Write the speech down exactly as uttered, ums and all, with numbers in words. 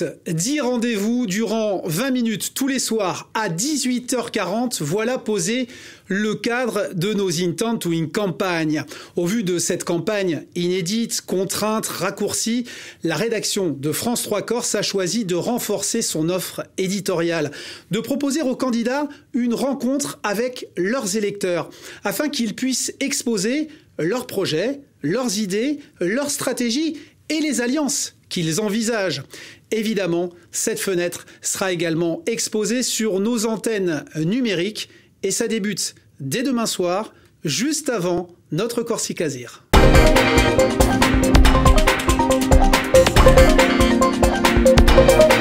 dix rendez-vous durant vingt minutes tous les soirs à dix-huit heures quarante. Voilà posé le cadre de nos Intent to In campagne. Au vu de cette campagne inédite, contrainte, raccourcie, la rédaction de France trois Corse a choisi de renforcer son offre éditoriale, de proposer aux candidats une rencontre avec leurs électeurs, afin qu'ils puissent exposer leurs projets, leurs idées, leurs stratégies et les alliances qu'ils envisagent. Évidemment, cette fenêtre sera également exposée sur nos antennes numériques et ça débute dès demain soir, juste avant notre Corsica-Zir. We'll be right back.